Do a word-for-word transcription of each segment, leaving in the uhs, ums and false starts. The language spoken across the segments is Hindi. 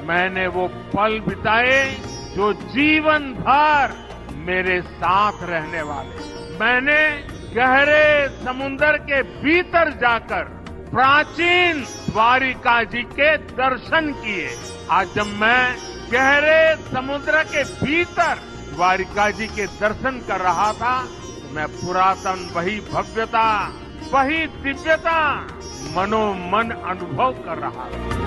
मैंने वो पल बिताए जो जीवन भर मेरे साथ रहने वाले। मैंने गहरे समुद्र के भीतर जाकर प्राचीन द्वारिका जी के दर्शन किए। आज जब मैं गहरे समुद्र के भीतर द्वारिका जी के दर्शन कर रहा था, मैं पुरातन वही भव्यता, वही दिव्यता मनोमन अनुभव कर रहा था।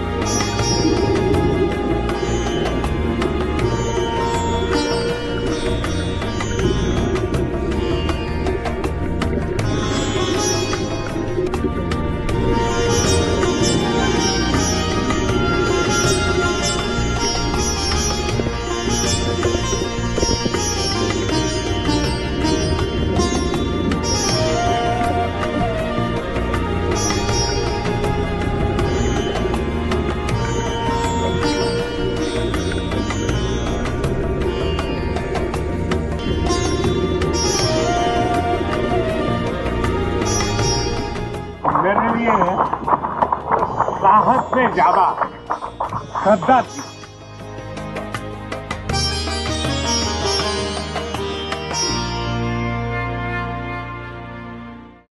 मेरे लिए साहस से ज्यादा श्रद्धा थी।